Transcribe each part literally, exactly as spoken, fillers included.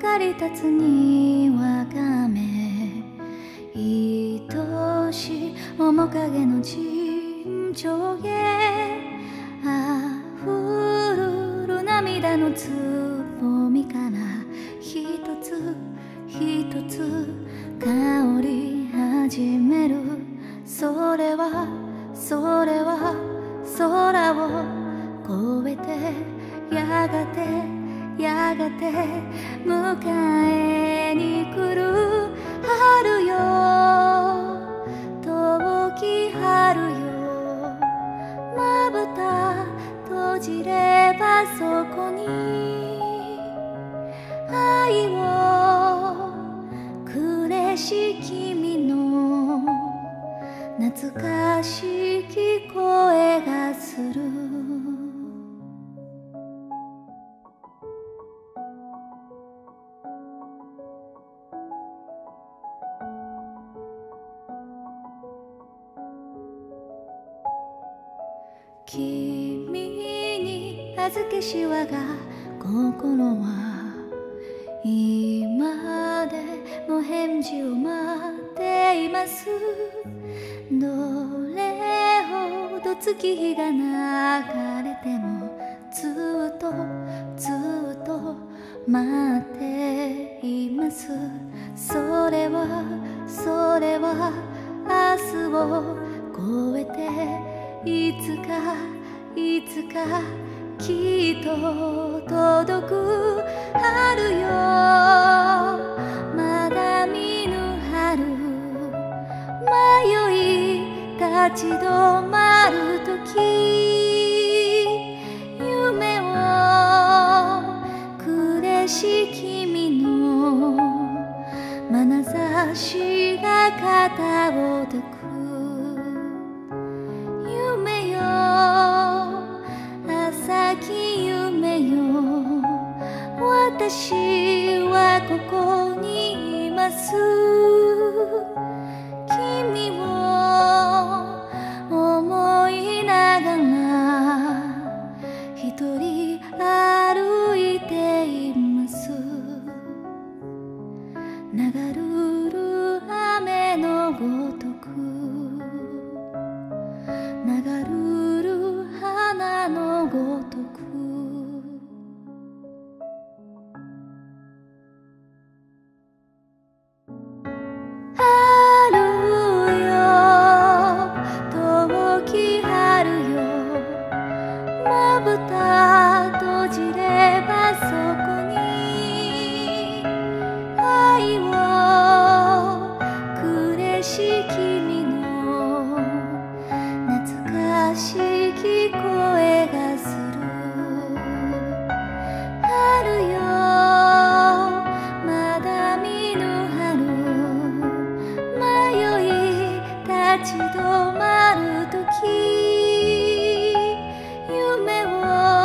光り立つにわかめ、愛しい面影の尋常へ溢るる涙のつぼみから一つ一つ香り始める。それはそれは空を越えてやがてやがて迎えに来る春よ、遠き春よ。まぶた閉じればそこに愛をくれし君の懐かしき声がする。君に預けし我が心は今でも返事を待っています。どれほど月日が流れてもずっとずっと待っています。それはそれは明日を越えていつかいつかきっと届く春よ。まだ見ぬ春、迷い立ち止まるとき、夢をくれし君の眼差しが肩を抱く。朝き夢よ、私はここにいます。君を思いながら一人歩いています。流るる雨のごとく、流るる花のごとく。春よ、遠き春よ。まぶた閉じればそこに愛をくれし君の懐かしき声がする。春よ、まだ見ぬ春、迷い立ち止まるとき、夢を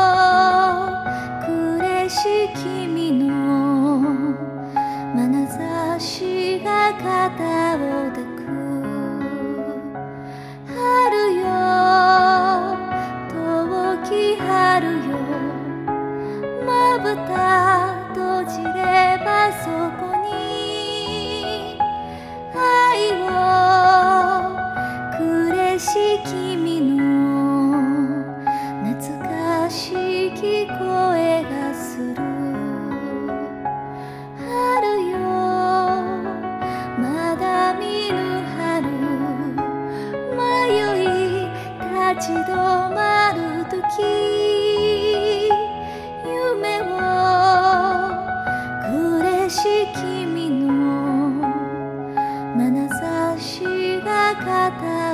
くれし君の眼差しが肩を抱く。春よ、遠き春よ。まぶた閉じればそこに愛をくれし君の懐かしき声がする。春よ、まだ見ぬ春、迷い立ち止まるとき、夢をくれし君の眼差しが肩